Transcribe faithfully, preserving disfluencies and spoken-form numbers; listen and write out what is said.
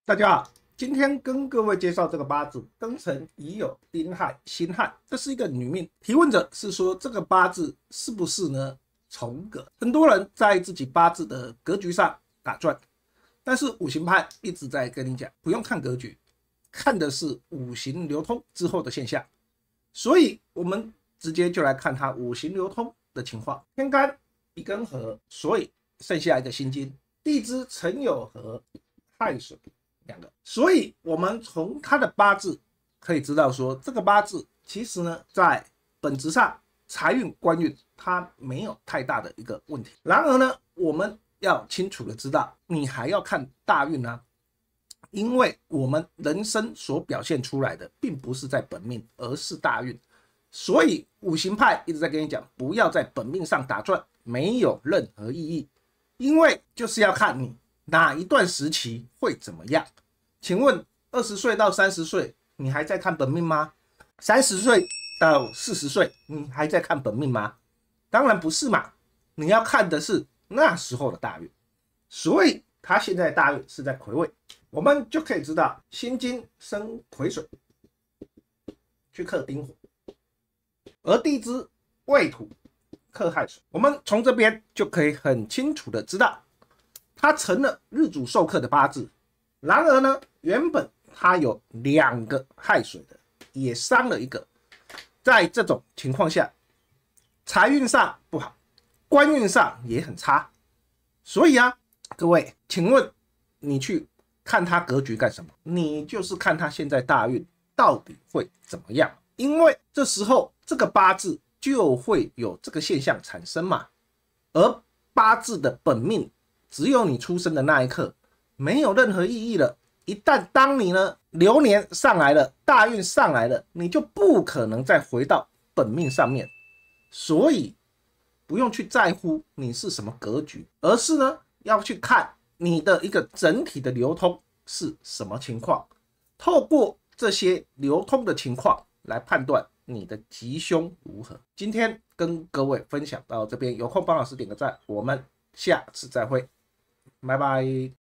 大家好，今天跟各位介绍这个八字庚辰乙酉丁亥辛亥，这是一个女命。提问者是说这个八字是不是呢重格？很多人在自己八字的格局上打转，但是五行派一直在跟你讲，不用看格局，看的是五行流通之后的现象。所以我们直接就来看它五行流通的情况。天干乙庚合，所以剩下一个辛金，地支辰酉合，亥水。两个，所以我们从他的八字可以知道说，这个八字其实呢，在本质上财运、官运它没有太大的一个问题。然而呢，我们要清楚的知道，你还要看大运啊，因为我们人生所表现出来的，并不是在本命，而是大运。所以五行派一直在跟你讲，不要在本命上打转，没有任何意义，因为就是要看你哪一段时期会怎么样？请问二十岁到三十岁，你还在看本命吗？三十岁到四十岁，你还在看本命吗？当然不是嘛，你要看的是那时候的大运。所以他现在的大运是在癸未，我们就可以知道辛金生癸水，去克丁火，而地支未土克亥水。我们从这边就可以很清楚的知道，他成了日主受克的八字。然而呢，原本他有两个亥水的，也伤了一个。在这种情况下，财运上不好，官运上也很差。所以啊，各位，请问你去看他格局干什么？你就是看他现在大运到底会怎么样？因为这时候这个八字就会有这个现象产生嘛。而八字的本命，只有你出生的那一刻，没有任何意义了。一旦当你呢流年上来了，大运上来了，你就不可能再回到本命上面。所以不用去在乎你是什么格局，而是呢要去看你的一个整体的流通是什么情况，透过这些流通的情况来判断你的吉凶如何。今天跟各位分享到这边，有空帮老师点个赞，我们下次再会，拜拜。